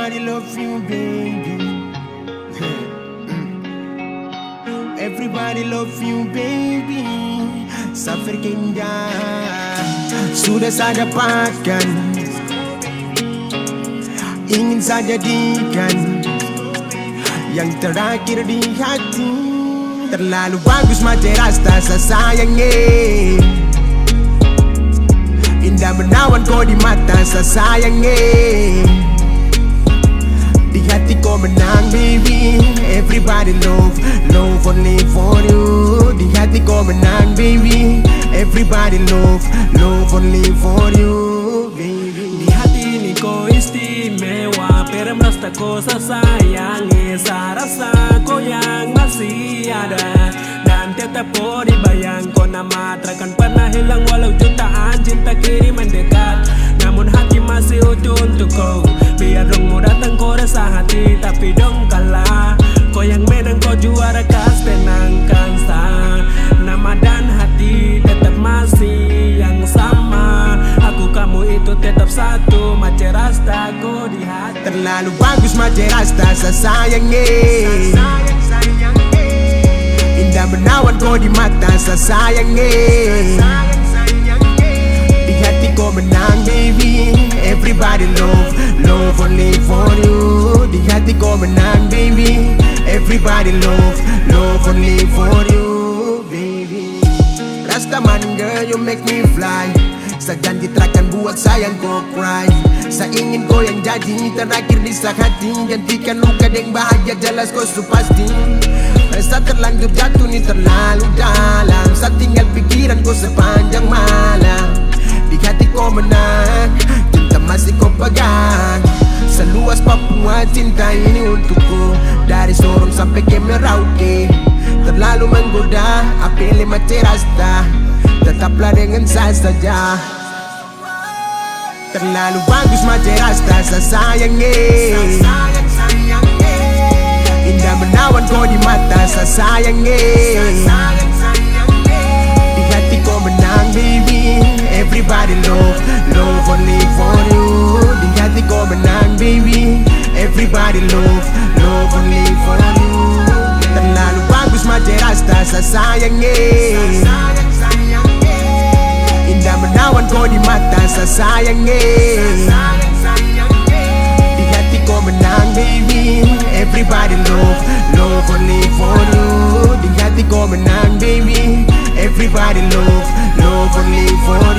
Everybody love you, baby. Everybody love you, baby. Suffer keindah sudah saya dapatkan, ingin saya jadikan yang terakhir di hati. Terlalu bagus mati rasa sayangnya, indah menawan kau di mata sayangnya. Di hati kau menang, baby. Everybody love, love only for you. Di hati kau menang, baby. Everybody love, love only for you, baby. Di hati ini kau istimewa, pero merasa kau sayangi. Saya rasa kau yang masih ada, dan tetap kau dibayang. Kau nama takkan pernah hilang walau jutaan cinta kini mendekat. Namun hati masih utuh untuk kau. Biar dongmu datang kau rasa hati, tapi dong kalah. Kau yang menang kau juara, kas tenangkan sa. Nama dan hati tetap masih yang sama. Aku kamu itu tetap satu, mace rasta kau di hati. Terlalu bagus mace rasta sayangnya, indah menawan kau di mata sayangnya. Di hati kau menang, baby. Everybody love, love only for you. Di hati kau menang, baby. Everybody love, love only for you, baby. Rastaman girl, you make me fly. Sa janji takkan buat sayang kau cry. Sa ingin kau yang jadi terakhir di hati. Gantikan luka yang bahagia, jelas kau su pasti. Rasa terlanjur jatuh ni terlalu dalam. Sa tinggal pikiran kau sepanjang malam. Di hati kau menang, cinta masih kau pegang. Seluas Papua cinta ini untukku. Dari Sorong sampai ke Merauke. Terlalu menggoda, apel mace rasta. Tetaplah dengan saya saja. Terlalu bagus mace rasta sayangnya, indah menawan kau di mata sayangnya. Di hati kau menang, baby. Everybody love, love only for you. Di hati kau menang, baby. Everybody love, love only for you. Terlalu bagus mace rasta sayangnya, indah menawan kau di mata sayangnya. Di hati kau menang, baby. Everybody love, love only for you. Di hati kau menang, baby. Everybody love, love only for you.